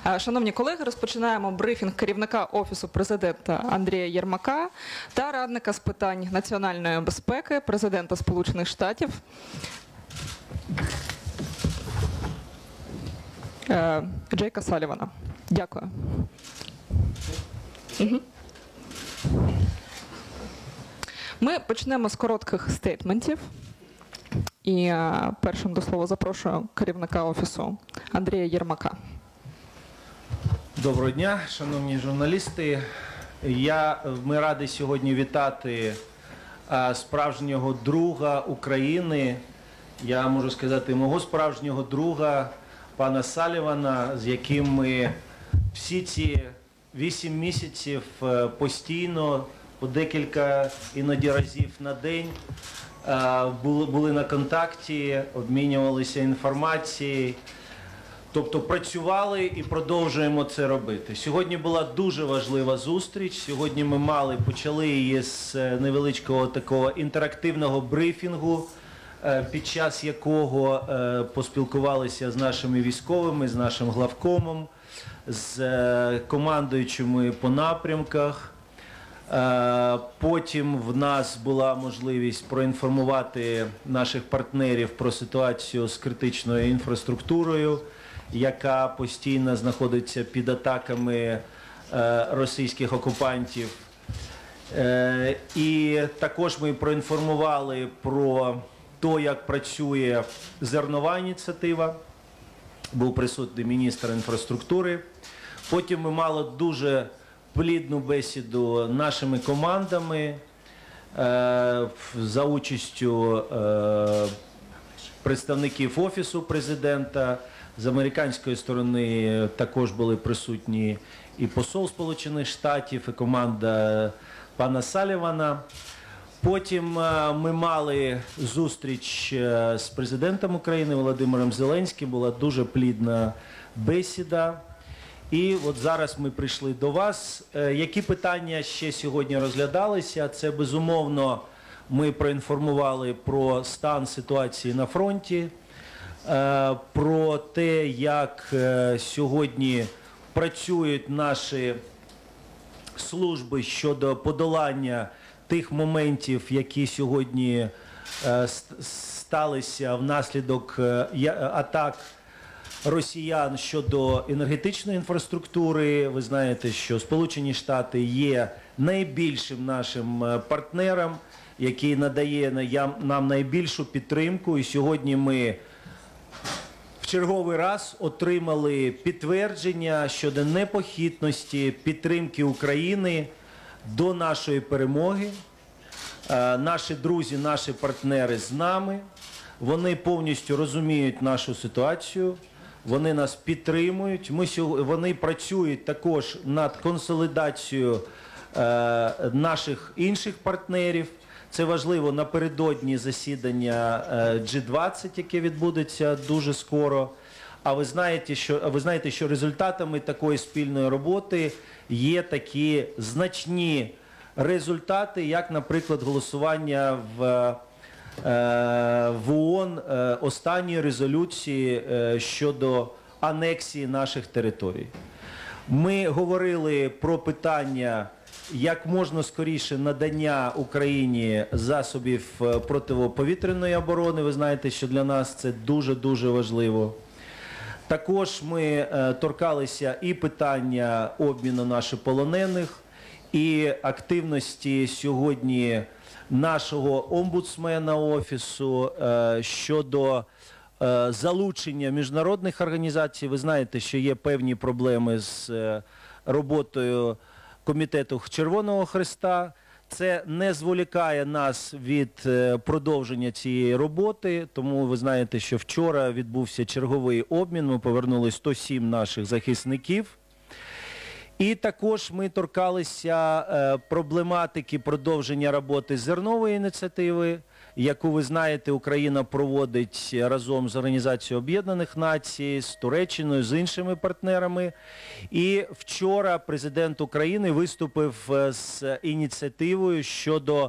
Шановні колеги, розпочинаємо брифінг керівника Офісу президента Андрія Єрмака та радника з питань національної безпеки президента Сполучених Штатів Джейка Салівана. Дякую. Ми почнемо з коротких стейтментів. І першим до слова запрошую керівника Офісу Андрія Єрмака. Доброго дня, шановні журналісти. Ми раді сьогодні вітати справжнього друга України, я можу сказати, мого справжнього друга, пана Салівана, з яким ми всі ці 8 місяців постійно, по декілька іноді разів на день, були на контакті, обмінювалися інформацією. Тобто працювали і продовжуємо це робити. Сьогодні була дуже важлива зустріч. Сьогодні ми почали її з невеличкого такого інтерактивного брифінгу, під час якого поспілкувалися з нашими військовими, з нашим главкомом, з командуючими по напрямках. Потім в нас була можливість проінформувати наших партнерів про ситуацію з критичною інфраструктурою, яка постійно знаходиться під атаками російських окупантів. І також ми проінформували про те, як працює зернова ініціатива. Був присутній міністр інфраструктури. Потім ми мали дуже плідну бесіду нашими командами за участю представників Офісу президента. З американської сторони також були присутні і посол Сполучених Штатів, і команда пана Салівана. Потім ми мали зустріч з президентом України Володимиром Зеленським, була дуже плідна бесіда. І от зараз ми прийшли до вас. Які питання ще сьогодні розглядалися? Це, безумовно, ми проінформували про стан ситуації на фронті, про те, як сьогодні працюють наші служби щодо подолання тих моментів, які сьогодні сталися внаслідок атак росіян щодо енергетичної інфраструктури. Ви знаєте, що Сполучені Штати є найбільшим нашим партнером, який надає нам найбільшу підтримку. І сьогодні ми в черговий раз отримали підтвердження щодо непохитності підтримки України до нашої перемоги. Наші друзі, наші партнери з нами, вони повністю розуміють нашу ситуацію, вони нас підтримують, вони працюють також над консолідацією наших інших партнерів. Це важливо напередодні засідання G20, яке відбудеться дуже скоро. А ви знаєте, що результатами такої спільної роботи є такі значні результати, як, наприклад, голосування в ООН останньої резолюції щодо анексії наших територій. Ми говорили про питання як можна скоріше надання Україні засобів протиповітряної оборони. Ви знаєте, що для нас це дуже-дуже важливо. Також ми торкалися і питання обміну наших полонених, і активності сьогодні нашого омбудсмена Офісу щодо залучення міжнародних організацій. Ви знаєте, що є певні проблеми з роботою Комітету Червоного Хреста. Це не зволікає нас від продовження цієї роботи, тому ви знаєте, що вчора відбувся черговий обмін, ми повернули 107 наших захисників. І також ми торкалися проблематики продовження роботи зернової ініціативи, яку, ви знаєте, Україна проводить разом з Організацією Об'єднаних Націй, з Туреччиною, з іншими партнерами. І вчора президент України виступив з ініціативою щодо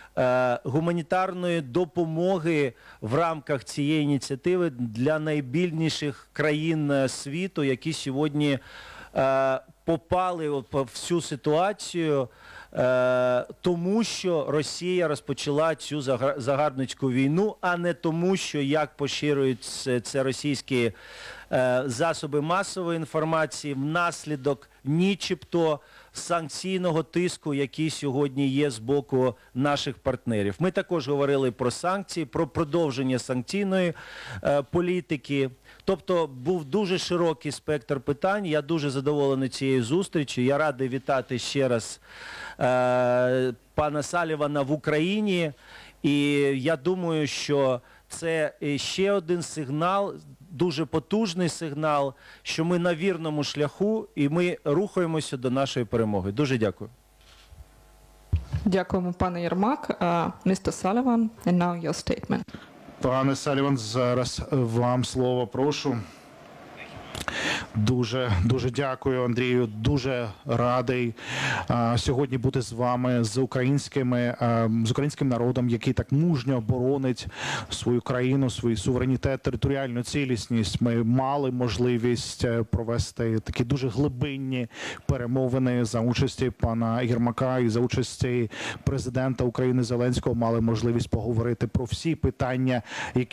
гуманітарної допомоги в рамках цієї ініціативи для найбільших країн світу, які сьогодні попали в цю ситуацію, тому що Росія розпочала цю загарбницьку війну, а не тому, що, як поширюють це російські засоби масової інформації, внаслідок нічебто санкційного тиску, який сьогодні є з боку наших партнерів. Ми також говорили про санкції, про продовження санкційної політики. Тобто був дуже широкий спектр питань. Я дуже задоволений цією зустрічю. Я радий вітати ще раз пана Салівана в Україні. І я думаю, що це ще один сигнал, дуже потужний сигнал, що ми на вірному шляху і ми рухаємося до нашої перемоги. Дуже дякую. Дякуємо, пане Єрмак. Mr. Sullivan, and now your statement. Пане Саліван, зараз вам слово, прошу. Дуже дякую, Андрію. Дуже радий сьогодні бути з вами, з українським народом, який так мужньо боронить свою країну, свій суверенітет, територіальну цілісність. Ми мали можливість провести такі дуже глибинні перемовини за участі пана Єрмака і за участі президента України Зеленського. Мали можливість поговорити про всі питання,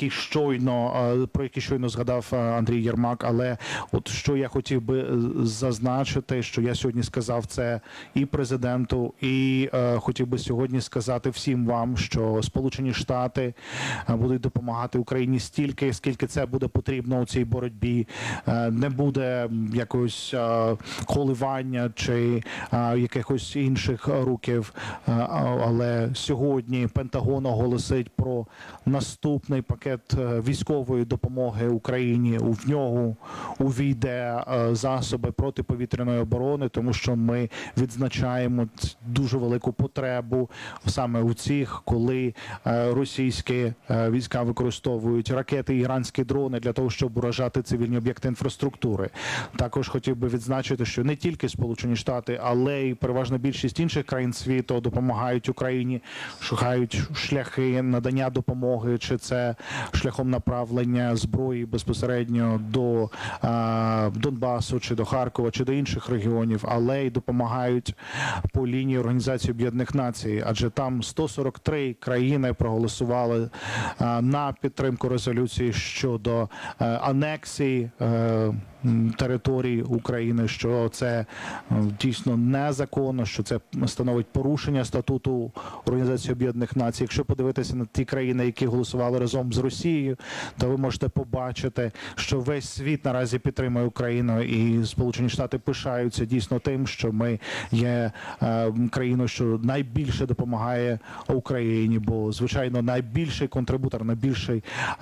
про які щойно згадав Андрій Єрмак. Але от що я хотів би зазначити, що я сьогодні сказав це і президенту, і хотів би сьогодні сказати всім вам, що Сполучені Штати будуть допомагати Україні стільки, скільки це буде потрібно у цій боротьбі. Не буде якогось коливання чи якихось інших рухів, але сьогодні Пентагон оголосить про наступний пакет військової допомоги Україні. В нього увійде засоби протиповітряної оборони, тому що ми відзначаємо дуже велику потребу саме у цих, коли російські війська використовують ракети і іранські дрони для того, щоб уражати цивільні об'єкти інфраструктури. Також хотів би відзначити, що не тільки Сполучені Штати, але й переважна більшість інших країн світу допомагають Україні, шукають шляхи надання допомоги, чи це шляхом направлення зброї безпосередньо до Донбасу, чи до Харкова, чи до інших регіонів, але й допомагають по лінії Організації Об'єднаних Націй, адже там 143 країни проголосували на підтримку резолюції щодо анексії території України, що це дійсно незаконно, що це становить порушення статуту Організації Об'єднаних Націй. Якщо подивитися на ті країни, які голосували разом з Росією, то ви можете побачити, що весь світ наразі підтримує Україну, і Сполучені Штати пишаються дійсно тим, що ми є країною, що найбільше допомагає Україні, бо, звичайно, найбільший контрибутор, найбільший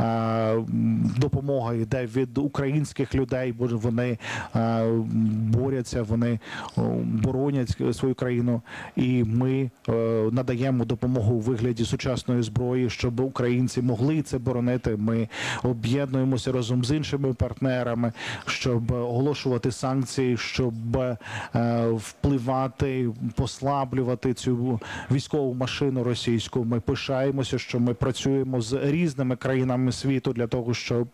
допомога йде від українських людей, бо вони борються, вони боронять свою країну, і ми надаємо допомогу у вигляді сучасної зброї, щоб українці могли це боронити. Ми об'єднуємося разом з іншими партнерами, щоб оголошувати санкції, щоб впливати, послаблювати цю військову машину російську. Ми пишаємося, що ми працюємо з різними країнами світу для того, щоб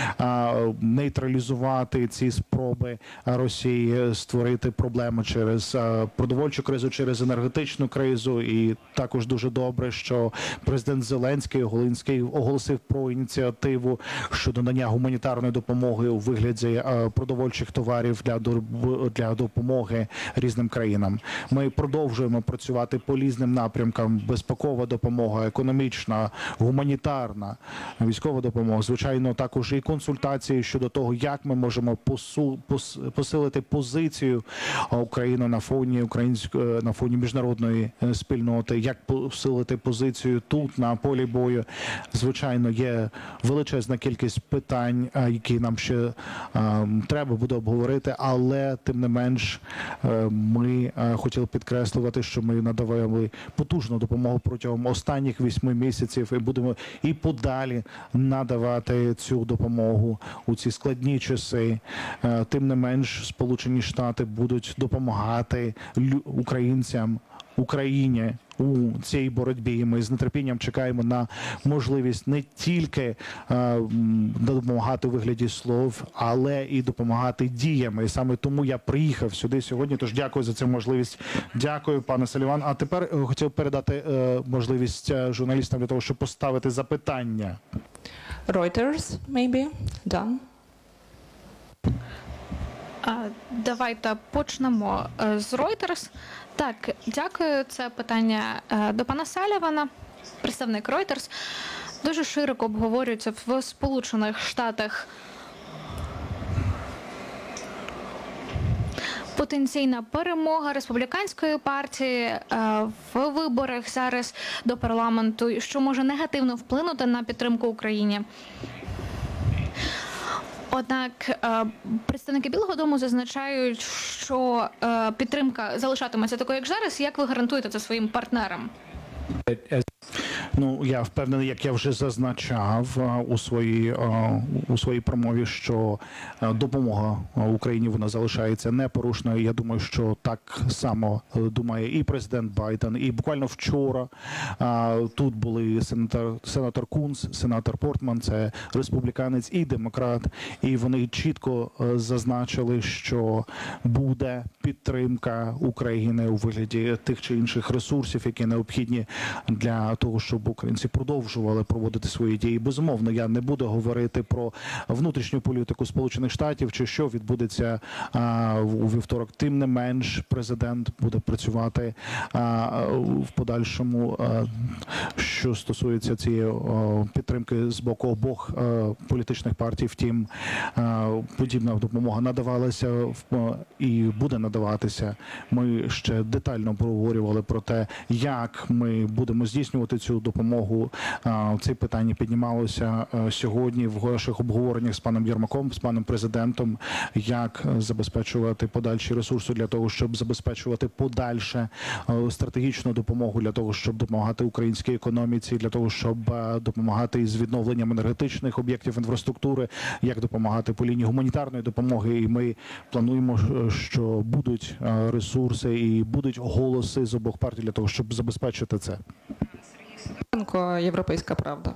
нейтралізувати ці спроби Росії створити проблеми через продовольчу кризу, через енергетичну кризу. І також дуже добре, що президент Зеленський оголосив про ініціативу щодо надання гуманітарної допомоги у вигляді продовольчих товарів для допомоги різним країнам. Ми продовжуємо працювати по різним напрямкам: безпекова допомога, економічна, гуманітарна, військова допомога. Звичайно, також і консультації щодо того, як ми можемо посилити позицію України на фоні міжнародної спільноти, як посилити позицію тут, на полі бою. Звичайно, є величезна кількість питань, які нам ще треба буде обговорити, але тим не менш ми хотіли підкреслювати, що ми надавали потужну допомогу протягом останніх 8 місяців і будемо і подалі надавати цю допомогу у ці складні часи. Тим не менш, Сполучені Штати будуть допомагати українцям, Україні у цій боротьбі. І ми з нетерпінням чекаємо на можливість не тільки допомагати у вигляді слов, але і допомагати діями. І саме тому я приїхав сюди сьогодні. Тож дякую за цю можливість. Дякую, пане Саліван. А тепер хотів передати можливість журналістам для того, щоб поставити запитання. Reuters, maybe? Done. Давайте почнемо з Reuters. Так, дякую. Це питання до пана Салівана, представник Reuters. Дуже широко обговорюється в Сполучених Штатах потенційна перемога республіканської партії в виборах зараз до парламенту, що може негативно вплинути на підтримку Україні. Однак представники Білого дому зазначають, що підтримка залишатиметься такою, як зараз. Як ви гарантуєте це своїм партнерам? Ну, я впевнений, як я вже зазначав у своїй промові, що допомога Україні, вона залишається непорушною. Я думаю, що так само думає і президент Байден. І буквально вчора тут були сенатор Кунс, сенатор Портман, це республіканець і демократ. І вони чітко зазначили, що буде підтримка України у вигляді тих чи інших ресурсів, які необхідні для того, щоб українці продовжували проводити свої дії. Безумовно, я не буду говорити про внутрішню політику Сполучених Штатів чи що відбудеться у вівторок. Тим не менш, президент буде працювати в подальшому, що стосується цієї підтримки з боку обох політичних партій. Втім, подібна допомога надавалася і буде надаватися. Ми ще детально проговорювали про те, як ми будемо здійснювати цю допомогу. Це питання піднімалося сьогодні в наших обговореннях з паном Єрмаком, з паном президентом, як забезпечувати подальші ресурси для того, щоб забезпечувати подальше стратегічну допомогу для того, щоб допомагати українській економіці, для того, щоб допомагати із відновленням енергетичних об'єктів інфраструктури, як допомагати по лінії гуманітарної допомоги. І ми плануємо, що будуть ресурси і будуть голоси з обох партій для того, щоб забезпечити це. Європейська правда.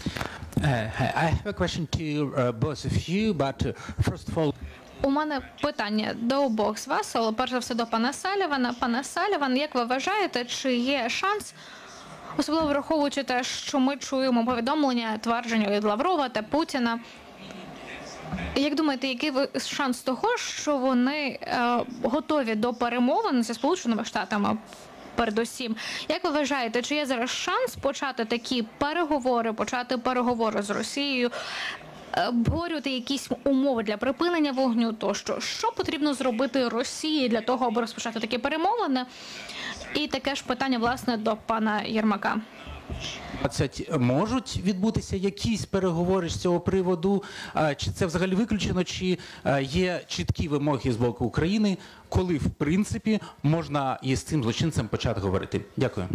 I have a question to both of you, but first of all, У мене питання до обох з вас, але перш за все до пана Салівана. Пане Саліван, як ви вважаєте, чи є шанс, особливо враховуючи те, що ми чуємо повідомлення, твердження від Лаврова та Путіна, як думаєте, який шанс того, що вони готові до перемовин зі Сполученими Штатами? Передусім, як ви вважаєте, чи є зараз шанс почати такі переговори з Росією, обговорювати якісь умови для припинення вогню тощо? Що потрібно зробити Росії для того, аби розпочати такі перемовини? І таке ж питання, власне, до пана Єрмака. можуть відбутися якісь переговори з цього приводу? Чи це взагалі виключено? Чи є чіткі вимоги з боку України, коли, в принципі, можна із цим злочинцем почати говорити? Дякую.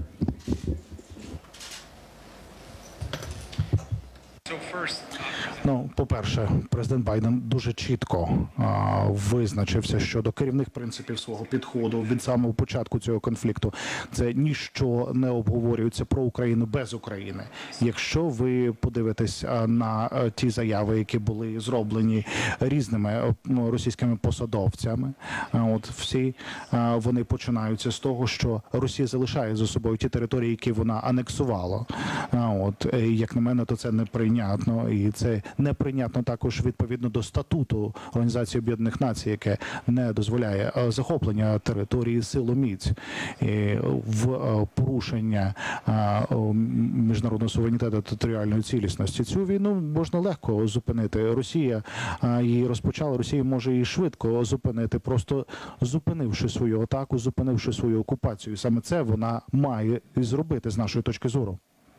Ну, по-перше, президент Байден дуже чітко визначився щодо керівних принципів свого підходу від самого початку цього конфлікту. Це ніщо не обговорюється про Україну без України. Якщо ви подивитесь на ті заяви, які були зроблені різними російськими посадовцями, от всі вони починаються з того, що Росія залишає за собою ті території, які вона анексувала. От, як на мене, то це неприйнятно, і це неприйнятно також відповідно до статуту Організації Об'єднаних Націй, яке не дозволяє захоплення території силоміць в порушення міжнародного суверенітету та територіальної цілісності. Цю війну можна легко зупинити. Росія її розпочала, Росія може її швидко зупинити, просто зупинивши свою атаку, зупинивши свою окупацію. Саме це вона має і зробити з нашої точки зору.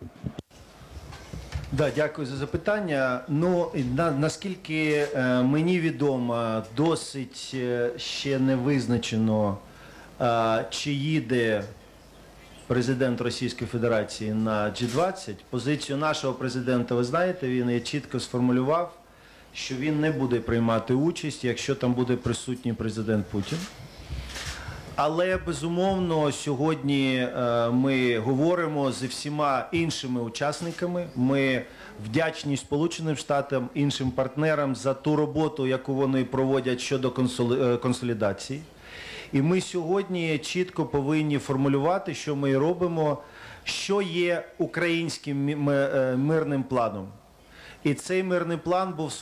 Да, дякую за запитання. Ну, наскільки мені відомо, досить ще не визначено, чи їде президент Російської Федерації на G20. Позицію нашого президента, ви знаєте, він чітко сформулював, що він не буде приймати участь, якщо там буде присутній президент Путін. Але, безумовно, сьогодні ми говоримо зі всіма іншими учасниками. Ми вдячні Сполученим Штатам, іншим партнерам за ту роботу, яку вони проводять щодо консолідації. І ми сьогодні чітко повинні формулювати, що ми робимо, що є українським мирним планом. І цей мирний план був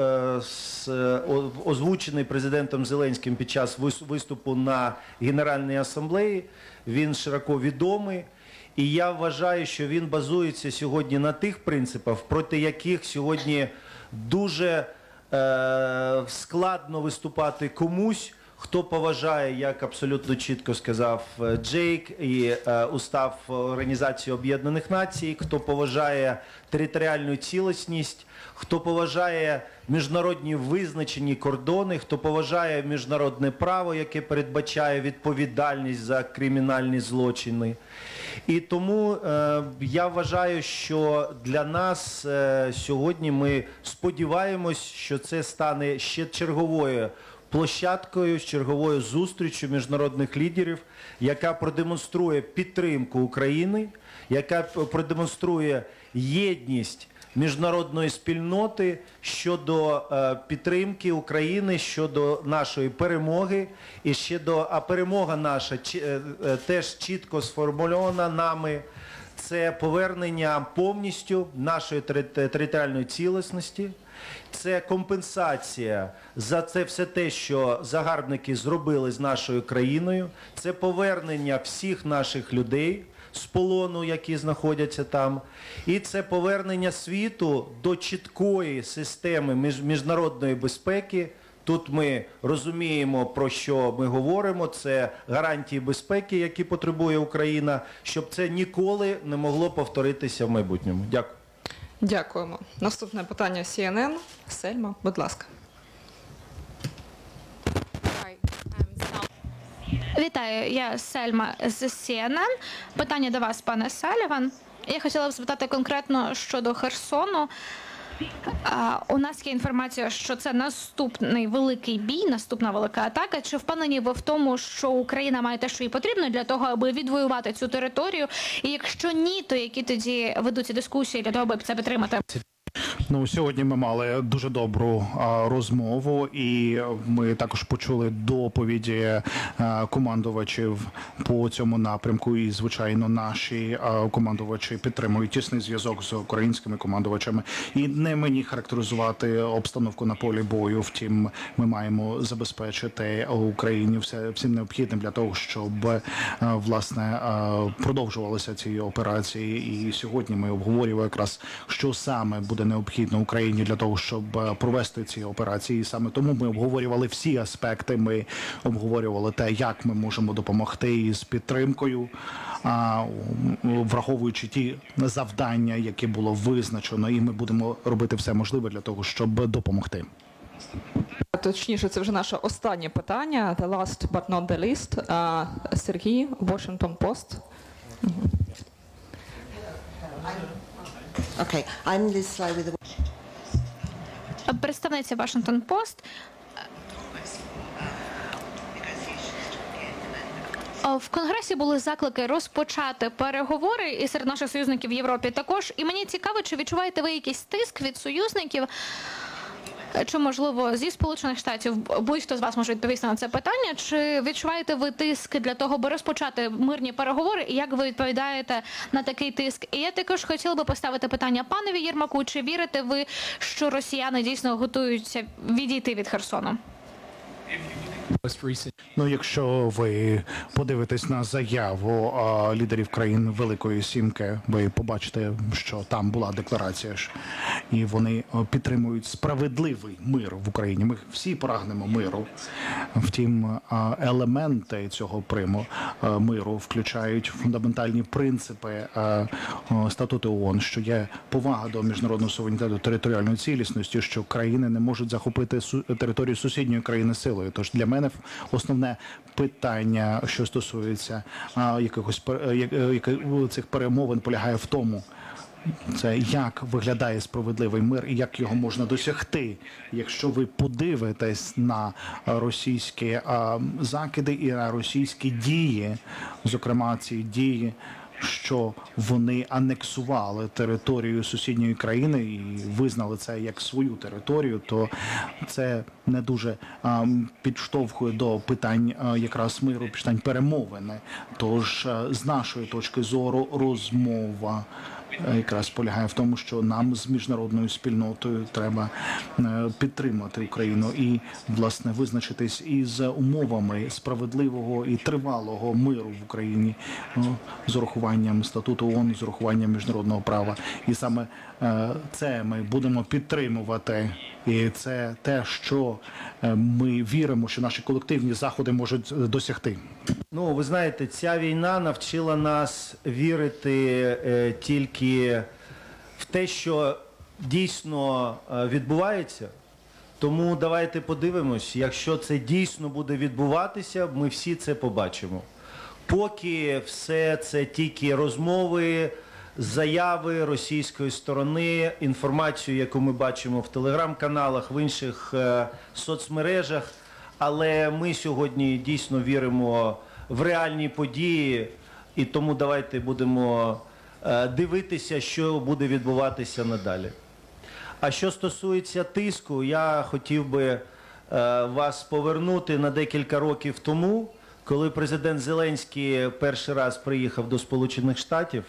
озвучений президентом Зеленським під час виступу на Генеральній асамблеї. Він широко відомий. І я вважаю, що він базується сьогодні на тих принципах, проти яких сьогодні дуже складно виступати комусь, хто поважає, як абсолютно чітко сказав Джейк, і устав Організації Об'єднаних Націй, хто поважає територіальну цілісність, хто поважає міжнародні визначені кордони, хто поважає міжнародне право, яке передбачає відповідальність за кримінальні злочини. І тому я вважаю, що для нас сьогодні ми сподіваємось, що це стане ще черговою площадкою, черговою зустрічю міжнародних лідерів, яка продемонструє підтримку України, яка продемонструє єдність міжнародної спільноти щодо підтримки України, щодо нашої перемоги. І а перемога наша теж чітко сформульована нами. Це повернення повністю нашої територіальної цілісності. Це компенсація за це все те, що загарбники зробили з нашою країною. Це повернення всіх наших людей з полону, які знаходяться там. І це повернення світу до чіткої системи міжнародної безпеки. Тут ми розуміємо, про що ми говоримо. Це гарантії безпеки, які потребує Україна, щоб це ніколи не могло повторитися в майбутньому. Дякую. Дякуємо. Наступне питання CNN. Сельма, будь ласка. Вітаю, я Сельма з CNN. Питання до вас, пане Саліван. Я хотіла б запитати конкретно щодо Херсону. У нас є інформація, що це наступний великий бій, наступна велика атака. Чи впевнені ви в тому, що Україна має те, що їй потрібно для того, аби відвоювати цю територію? І якщо ні, то які тоді ведуться дискусії для того, аби це підтримати? Ну, сьогодні ми мали дуже добру розмову, і ми також почули доповіді командувачів по цьому напрямку. І, звичайно, наші командувачі підтримують тісний зв'язок з українськими командувачами. І не мені характеризувати обстановку на полі бою. Втім, ми маємо забезпечити Україні всім необхідним для того, щоб, власне, продовжувалися ці операції. І сьогодні ми обговорюємо якраз, що саме буде необхідно Україні для того, щоб провести ці операції. І саме тому ми обговорювали всі аспекти. Ми обговорювали те, як ми можемо допомогти із підтримкою, враховуючи ті завдання, які було визначено. І ми будемо робити все можливе для того, щоб допомогти. Точніше, це вже наше останнє питання. The last but not the least. Сергій, Washington Post. Okay, I'm Liz Sly with the... Представниця Washington Post. В Конгресі були заклики розпочати переговори і серед наших союзників в Європі також. І мені цікаво, чи відчуваєте ви якийсь тиск від союзників, чи, можливо, зі Сполучених Штатів, будь-хто з вас може відповісти на це питання, чи відчуваєте ви тиск для того, аби розпочати мирні переговори, і як ви відповідаєте на такий тиск? І я також хотіла би поставити питання панові Єрмаку, чи вірите ви, що росіяни дійсно готуються відійти від Херсону? Ну, якщо ви подивитесь на заяву лідерів країн Великої Сімки, ви побачите, що там була декларація, і вони підтримують справедливий мир в Україні. Ми всі прагнемо миру. Втім, елементи цього миру включають фундаментальні принципи статуту ООН, що є повага до міжнародного суверенітету, територіальної цілісності, що країни не можуть захопити територію сусідньої країни силою. Тож для мене основне питання, що стосується цих перемовин, полягає в тому, це як виглядає справедливий мир і як його можна досягти, якщо ви подивитесь на російські закиди і на російські дії, зокрема ці дії, що вони анексували територію сусідньої країни і визнали це як свою територію, то це не дуже підштовхує до питань якраз миру, питань перемовини. Тож з нашої точки зору розмова якраз полягає в тому, що нам з міжнародною спільнотою треба підтримати Україну і, власне, визначитись із умовами справедливого і тривалого миру в Україні з урахуванням статуту ООН, з урахуванням міжнародного права. І саме це ми будемо підтримувати. І це те, що ми віримо, що наші колективні заходи можуть досягти. Ну, ви знаєте, ця війна навчила нас вірити тільки в те, що дійсно відбувається. Тому давайте подивимось, якщо це дійсно буде відбуватися, ми всі це побачимо. Поки все це тільки розмови, заяви російської сторони, інформацію, яку ми бачимо в телеграм-каналах, в інших соцмережах, але ми сьогодні дійсно віримо в реальні події, і тому давайте будемо дивитися, що буде відбуватися надалі. А що стосується тиску, я хотів би вас повернути на декілька років тому, коли президент Зеленський перший раз приїхав до Сполучених Штатів,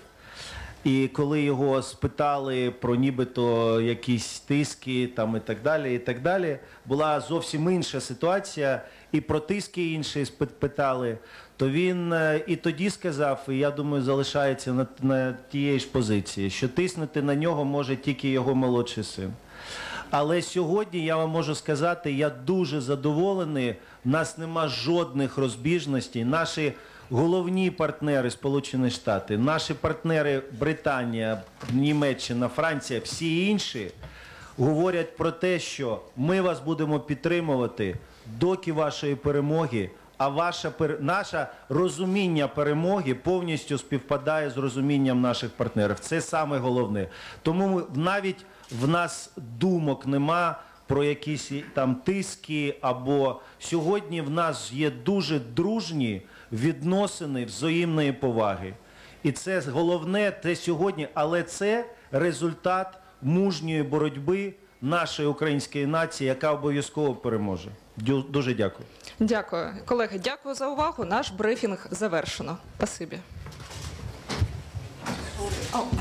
і коли його спитали про нібито якісь тиски там і так далі, була зовсім інша ситуація, і про тиски інші питали, то він і тоді сказав, і я думаю, залишається на тієї ж позиції, що тиснути на нього може тільки його молодший син. Але сьогодні, я вам можу сказати, я дуже задоволений, в нас нема жодних розбіжностей, наші головні партнери Сполучені Штати, наші партнери Британія, Німеччина, Франція, всі інші говорять про те, що ми вас будемо підтримувати доки вашої перемоги, а наше розуміння перемоги повністю співпадає з розумінням наших партнерів. Це саме головне. Тому навіть в нас думок нема про якісь там тиски, або сьогодні в нас є дуже дружні відносини взаємної поваги. І це головне, це сьогодні, але це результат мужньої боротьби нашої української нації, яка обов'язково переможе. Дуже дякую. Дякую. Колеги, дякую за увагу. Наш брифінг завершено. Спасибі.